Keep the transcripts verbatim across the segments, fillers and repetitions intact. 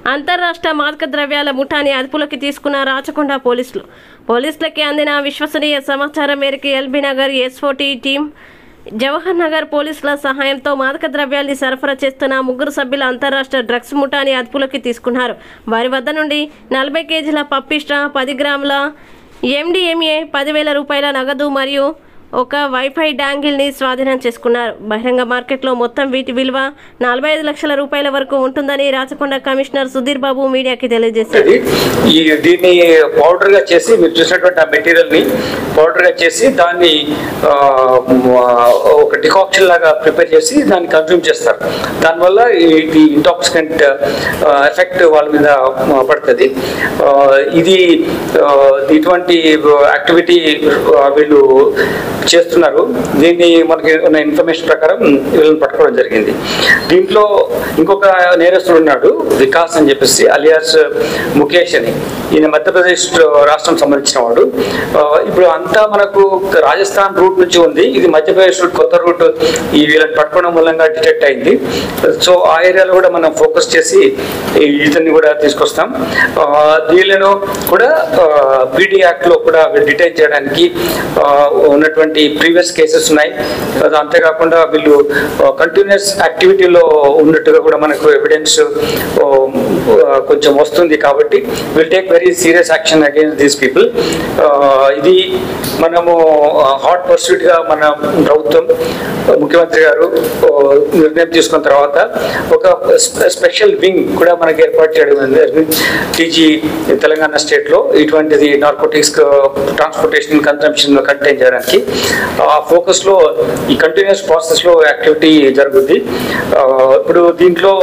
అంతర్రాష్ట్ర మాదక ద్రవ్యాల ముఠాని అదుపులోకి తీసుకున్న రాచకొండ పోలీసులు. పోలీసులకి అందిన విశ్వసనీయ సమాచారం మేరకు ఎల్బీ నగర్ ఎస్ఓటీ టీం, జవహర్ నగర్ పోలీసుల సహాయంతో మాదక ద్రవ్యాల్ని సరఫరా చేస్తున్న ముగ్గురు సభ్యుల అంతర్రాష్ట్ర డ్రగ్స్ ముఠాని అదుపులోకి తీసుకున్నారు. వారి వద్ద నుండి నలభై కేజీల పప్పిష్ట, పది గ్రాముల ఎండిఎంఏ, పదివేల రూపాయల నగదు మరియు ఒక వైఫై డాంగిల్ని స్వాధీనం చేసుకున్నారు. బహిరంగ మార్కెట్లో మొత్తం వీటి విలువ నలభై ఐదు లక్షల రూపాయల వరకు ఉంటుందని రాచకొండ కమిషనర్ సుధీర్ బాబు మీడియాకి తెలియజేశారు. దీన్ని పౌడర్గా చేసి మీరు చూసినటువంటి ఆ మెటీరియల్ని పౌడర్గా చేసి దాన్ని ఒక డికాక్షన్ లాగా ప్రిపేర్ చేసి దాన్ని కన్జ్యూమ్ చేస్తారు. దానివల్ల ఇది ఇంటాక్సికెంట్ ఎఫెక్ట్ వాళ్ళ మీద పడుతుంది. ఇది ఇటువంటి యాక్టివిటీ వీళ్ళు చేస్తున్నారు. దీన్ని మనకి ఉన్న ఇన్ఫర్మేషన్ ప్రకారం వీళ్ళని పట్టుకోవడం జరిగింది. దీంట్లో ఇంకొక నేరస్తుడు ఉన్నాడు, వికాస్ అని చెప్పేసి, అలియాస్ ముఖేష్ అని. ఈయన మధ్యప్రదేశ్ రాష్ట్రం సంబంధించిన వాడు. ఇప్పుడు అంతా మనకు రాజస్థాన్ రూట్ నుంచి ఉంది, ఇది మధ్యప్రదేశ్ రూట్, కొత్త రూట్. ఈ వీళ్ళని పట్టుకోవడం మూలంగా డిటెక్ట్ అయింది. సో ఆ ఏరియాలో కూడా మనం ఫోకస్ చేసి ఇతన్ని కూడా తీసుకొస్తాం. వీళ్ళను కూడా పీడీ యాక్ట్ లో కూడా డిటైన్ చేయడానికి ఉన్నటువంటి ప్రీవియస్ కేసెస్ ఉన్నాయి. అంతేకాకుండా వీళ్ళు కంటిన్యూస్ యాక్టివిటీలో ఉన్నట్టుగా కూడా మనకు ఎవిడెన్స్ కొంచెం వస్తుంది. కాబట్టి will take very serious action against these people. ఇది మనము హాట్ పర్సూట్ గా మన ప్రభుత్వం, ముఖ్యమంత్రి గారు నిర్ణయం తీసుకున్న తర్వాత ఒక స్పెషల్ వింగ్ కూడా మనకి ఏర్పాటు చేయడం జరిగింది టీజీ తెలంగాణ స్టేట్ లో. ఇటువంటిది నార్కోటిక్స్ ట్రాన్స్పోర్టేషన్ కన్సంప్షన్ కంటైన్ చేయడానికి ఆ ఫోకస్ లో ఈ కంటిన్యూస్ ప్రాసెస్ లో యాక్టివిటీ జరుగుద్ది. ఇప్పుడు దీంట్లో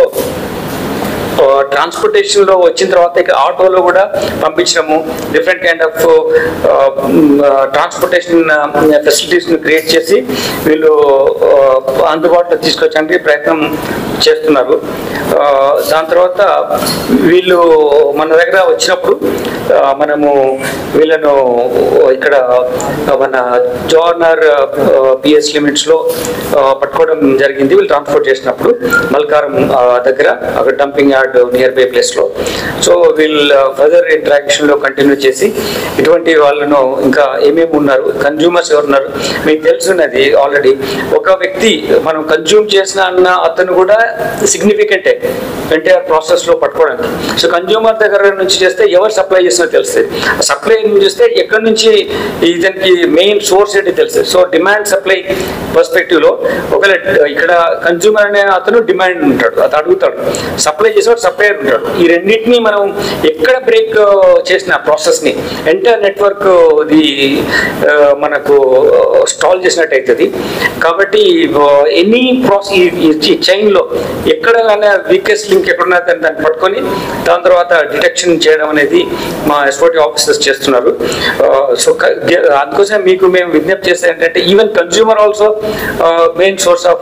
ట్రాన్స్పోర్టేషన్ లో వచ్చిన తర్వాత ఇక ఆటోలో కూడా పంపించడము, different kind of transportation facilities ని క్రియేట్ చేసి వీళ్ళు అందుబాటులో తీసుకొచ్చడానికి ప్రయత్నం చేస్తున్నారు. దాని తర్వాత వీళ్ళు మన దగ్గర వచ్చినప్పుడు మనము వీళ్ళను ఇక్కడ మన జోర్నర్ పిఎస్ లిమిట్స్ లో పట్టుకోవడం జరిగింది. వీళ్ళు ట్రాన్స్పోర్ట్ చేసినప్పుడు మల్కారం దగ్గర అక్కడ dumping yard nearby place లో. సో వీళ్ళు ఫర్దర్ ఇంటరాక్షన్ లో కంటిన్యూ చేసి ఇటువంటి వాళ్ళను ఇంకా ఏమేమి ఉన్నారు, కన్జ్యూమర్స్ ఎవరున్నారు మీకు తెలుసున్నది ఆల్రెడీ. ఒక వ్యక్తి మనం కన్జ్యూమ్ చేసిన అన్న అతను కూడా సిగ్నిఫికెంటే ఎంటైర్ ప్రాసెస్ లో పట్టుకోవడానికి. సో కన్జ్యూమర్ దగ్గర నుంచి చేస్తే ఎవరు సప్లై చేసినా తెలుస్తుంది. సప్లై నుంచి చేస్తే ఎక్కడి నుంచి ఇతనికి మెయిన్ సోర్స్ ఏంటి తెలుస్తుంది. సో డిమాండ్ సప్లై పర్స్పెక్టివ్ లో ఒకవేళ ఇక్కడ కన్జ్యూమర్ అనే అతను డిమాండ్ ఉంటాడు, అతను అడుగుతాడు, సప్లై చేసేవాడు సప్లయర్ ఉంటాడు. ఈ రెండింటినీ మనం ఎక్కడ బ్రేక్ చేసిన ప్రాసెస్ ని ఎంటైర్ నెట్వర్క్ ఇది మనకు స్టాల్ చేసినట్టు అవుతుంది. కాబట్టి ఎనీ ప్రాసెస్ ఈ చైన్ లో ఎక్కడ వీకెస్ట్ లింక్ ఎక్కడున్నా దాన్ని పట్టుకొని దాని తర్వాత డిటెక్షన్ చేయడం అనేది మా ఎస్ఓటీ ఆఫీసర్స్ చేస్తున్నారు. సో అందుకోసం మీకు మేము విజ్ఞప్తి చేస్తే ఏంటంటే even consumer also main source of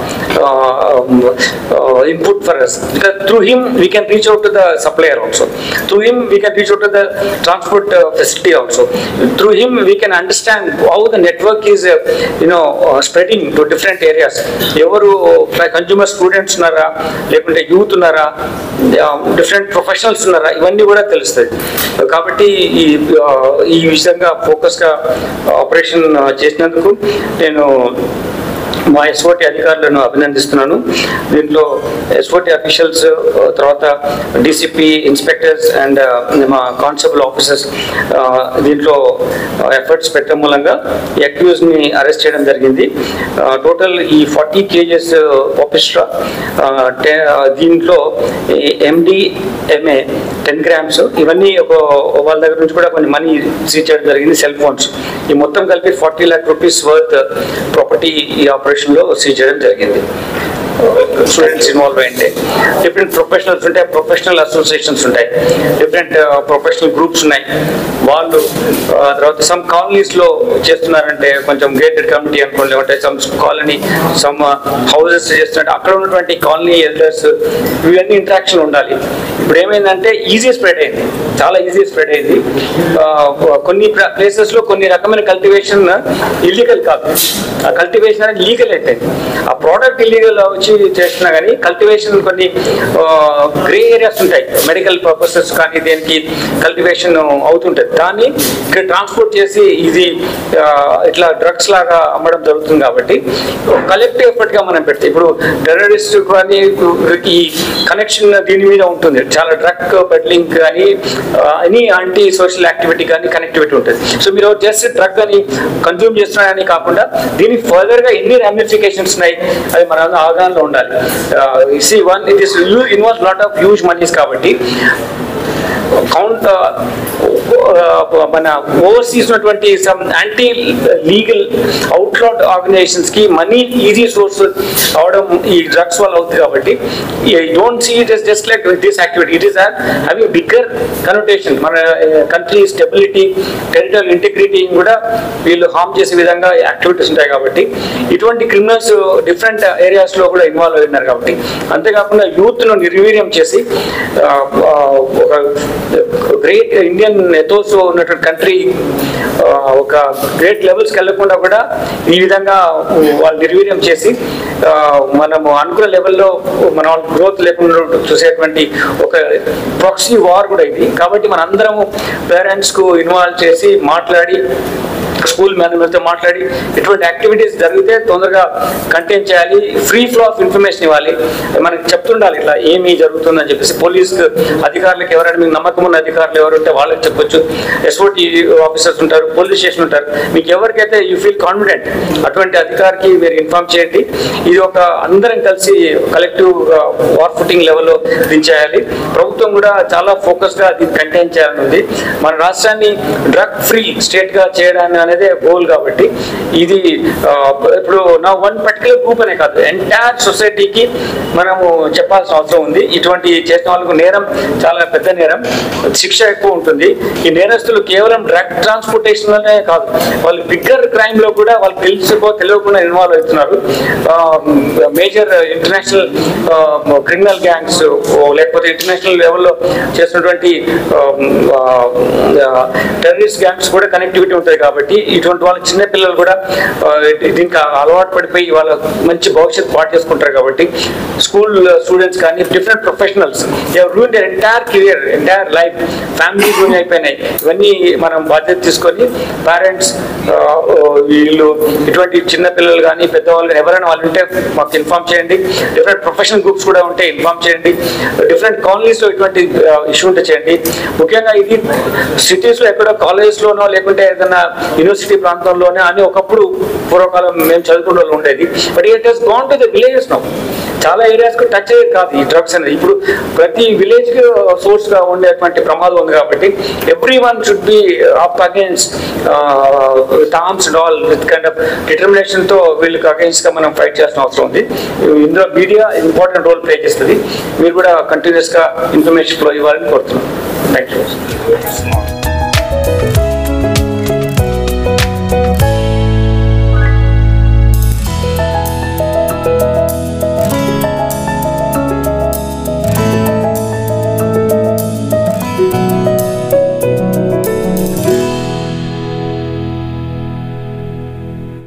input for us. Through him we can reach out to the supplier also. Through him we can reach out to the transport uh, facility also. Through him we can understand how the network is uh, you know uh, spreading to different areas. Evaru consumer students unnara lekunte youth unnara, different professionals unnara, ivanni kuda telustadi. Kabatti ee vishayanga focus ga operation chesinanduku nenu మా SOT అధికారులను అభినందిస్తున్నాను. దీంట్లో SOT officials, తర్వాత DCP, inspectors and మా constable officers దీంట్లో efforts పెట్టడం మూలంగా accuse ని అరెస్ట్ చేయడం జరిగింది. టోటల్ ఈ ఫార్టీ కేజెస్ పాపిస్ట్రా, దీంట్లో ఎండిఎంఏ టెన్ గ్రామ్స్ ఇవన్నీ ఒక వాళ్ళ దగ్గర నుంచి కూడా కొన్ని మనీ సీజ్ చేయడం జరిగింది, సెల్ ఫోన్స్. ఈ మొత్తం కలిపి forty lakh rupees worth property ఈ ఆపరేషన్ లో సీజ్ చేయడం జరిగింది. స్టూడెంట్స్ ఇన్వాల్వ్ అయింటే డిఫరెంట్ ప్రొఫెషనల్స్ ఉంటాయి, ప్రొఫెషనల్ అసోసియేషన్స్ ఉంటాయి, డిఫరెంట్ ప్రొఫెషనల్ గ్రూప్స్ ఉన్నాయి. వాళ్ళు తర్వాత సమ్ కాలనీస్ లో చేస్తున్నారంటే కొంచెం గేటెడ్ కమిటీ అనుకోండి, లేకుంటే సమ్ కాలనీ సమ్ హౌసెస్ చేస్తున్నట్టు అక్కడ ఉన్నటువంటి కాలనీ ఎల్డర్స్ ఇవన్నీ ఇంటరాక్షన్ ఉండాలి. ఇప్పుడు ఏమైందంటే ఈజీ స్ప్రెడ్ అయింది, చాలా ఈజీ స్ప్రెడ్ అయింది. కొన్ని ప్లేసెస్ లో కొన్ని రకమైన కల్టివేషన్ ఇల్లీగల్ కాదు, ఆ కల్టివేషన్ అనేది లీగల్ అయిపోయింది. ఆ ప్రోడక్ట్ ఇల్లీగల్ వచ్చి నుంచి చేస్తున్నా కానీ కల్టివేషన్ కొన్ని గ్రే ఏరియాస్ ఉంటాయి, మెడికల్ పర్పసెస్ కానీ దేనికి కల్టివేషన్ అవుతుంటుంది. దాన్ని ఇక్కడ ట్రాన్స్పోర్ట్ చేసి ఇది ఇట్లా డ్రగ్స్ లాగా అమ్మడం జరుగుతుంది. కాబట్టి కలెక్టివ్ ఎఫర్ట్ గా మనం పెడితే ఇప్పుడు టెర్రరిస్ట్ కానీ ఈ కనెక్షన్ దీని మీద ఉంటుంది, చాలా డ్రగ్ పెడ్లింగ్ కానీ ఎనీ యాంటీ సోషల్ యాక్టివిటీ కానీ కనెక్టివిటీ ఉంటుంది. సో మీరు జస్ట్ డ్రగ్ అని కన్జ్యూమ్ చేస్తున్నారని కాకుండా దీనికి ఫర్దర్ గా ఎన్ని రామిఫికేషన్స్ ఉన్నాయి అది మన అవగాహనలో ఉండాలి. See one it is involve lot of huge monies కాబట్టి కౌంట్ మన ఓవర్సీస్ ఉన్నటువంటి some anti legal outlawed organisations కి మనీ ఈజీ సోర్స్ అవడం ఈ డ్రగ్స్ వల్ల అవుతుంది. కాబట్టి don't see it is just like this activity, it is having bigger connotation. మన కంట్రీ స్టెబిలిటీ, టెరిటరియల్ ఇంటిగ్రిటీ కూడా వీళ్ళు హార్మ్ చేసే విధంగా యాక్టివిటీస్ ఉంటాయి. కాబట్టి ఇటువంటి క్రిమినల్స్ డిఫరెంట్ ఏరియాస్ లో కూడా ఇన్వాల్వ్ అయి ఉన్నారు. కాబట్టి అంతేకాకుండా యూత్ ను నిర్వీర్యం చేసి ఒక గ్రేట్ ఇండియన్ ఎథోస్ ఉన్నటువంటి కంట్రీ ఒక గ్రేట్ లెవెల్స్కి వెళ్ళకుండా కూడా ఈ విధంగా వాళ్ళు నిర్వీర్యం చేసి మనము అనుకున్న లెవెల్లో మన వాళ్ళ గ్రోత్ లేకుండా చూసేటువంటి ఒక ప్రాక్సీ వార్ కూడా ఇది. కాబట్టి మన అందరము పేరెంట్స్కు ఇన్వాల్వ్ చేసి మాట్లాడి స్కూల్ మేనేజ్మెంట్తో మాట్లాడి ఇటువంటి యాక్టివిటీస్ జరిగితే తొందరగా కంటైన్ చేయాలి, ఫ్రీ ఫ్లో ఆఫ్ ఇన్ఫర్మేషన్ ఇవ్వాలి, మనకి చెప్తుండాలి ఇట్లా ఏమి జరుగుతుందని చెప్పేసి. పోలీస్ అధికారులకు ఎవరైనా మీకు నమ్మకం ఉన్న అధికారులు ఎవరు ఉంటే వాళ్ళకి చెప్పొచ్చు, ఎస్ఓటీ ఆఫీసర్స్ ఉంటారు, పోలీస్ స్టేషన్ ఉంటారు, మీకు ఎవరికైతే యూ ఫీల్ కాన్ఫిడెంట్ అటువంటి అధికారికి మీరు ఇన్ఫార్మ్ చేయండి. ఇది ఒక అందరం కలిసి కలెక్టివ్ వార్ ఫుటింగ్ లెవెల్లో దించేయాలి. ప్రభుత్వం కూడా చాలా ఫోకస్గా దీన్ని కంటైన్ చేయాలని ఉంది. మన రాష్ట్రాన్ని డ్రగ్ ఫ్రీ స్టేట్గా చేయడాన్ని అనేది గోల్. కాబట్టి ఇది ఇప్పుడు నా వన్ పర్టికులర్ గ్రూప్ అనే కాదు, ఎంటైర్ సొసైటీకి మనము చెప్పాల్సిన అవసరం ఉంది. ఇటువంటి చేసిన వాళ్ళకు నేరం చాలా పెద్ద నేరం, శిక్ష ఎక్కువ ఉంటుంది. ఈ నేరస్తులు కేవలం డ్రగ్ ట్రాన్స్పోర్టేషన్ లోనే కాదు, వాళ్ళు బిగ్గర్ క్రైమ్ లో కూడా వాళ్ళు తెలుసుకో తెలియకుండా ఇన్వాల్వ్ అవుతున్నారు. మేజర్ ఇంటర్నేషనల్ క్రిమినల్ గ్యాంగ్స్ లేకపోతే ఇంటర్నేషనల్ లెవెల్లో చేసినటువంటి టెర్రరిస్ట్ గ్యాంగ్స్ కూడా కనెక్టివిటీ ఉంటుంది. కాబట్టి ఇటువంటి వాళ్ళ చిన్న పిల్లలు కూడా దీనికి అలవాటు పడిపోయి వాళ్ళ మంచి భవిష్యత్తు పాటు చేసుకుంటారు. కాబట్టి స్కూల్ స్టూడెంట్స్ కానీ different professionals ruin their entire career, entire life, family ruin అయిపోయినాయి. ఇవన్నీ మనం బాధ్యత తీసుకొని పేరెంట్స్ వీళ్ళు ఇటువంటి చిన్న పిల్లలు కానీ పెద్దవాళ్ళు కానీ ఎవరైనా వాళ్ళు ఉంటే మాకు ఇన్ఫార్మ్ చేయండి. డిఫరెంట్ ప్రొఫెషనల్ గ్రూప్స్ కూడా ఉంటే ఇన్ఫార్మ్ చేయండి. డిఫరెంట్ కాలనీస్లో ఇటువంటి ఇష్యూ ఉంటే చేయండి. ముఖ్యంగా ఇది సిటీస్లో ఎక్కడో కాలేజెస్లోనో లేకుంటే ఏదైనా యూనివర్సిటీ ప్రాంతంలోనే అని ఒకప్పుడు పూర్వకాలం మేము చదువుకున్న వాళ్ళు ఉండేది. But it has gone to the villages now. చాలా ఏరియాస్కి టచ్ అయ్యేది కాదు ఈ డ్రగ్స్ అనేది. ఇప్పుడు ప్రతి విలేజ్కి సోర్స్గా ఉండేటువంటి ప్రమాదం ఉంది. కాబట్టి everyone should be up against with arms and all with kind of డిటర్మినేషన్తో వీళ్ళకి అగేన్స్ట్గా మనం ఫైట్ చేయాల్సిన అవసరం ఉంది. ఇందులో మీడియా ఇంపార్టెంట్ రోల్ ప్లే చేస్తుంది. మీరు కూడా కంటిన్యూస్గా ఇన్ఫర్మేషన్ ఫ్లో ఇవ్వాలని కోరుతున్నాం. Thank you.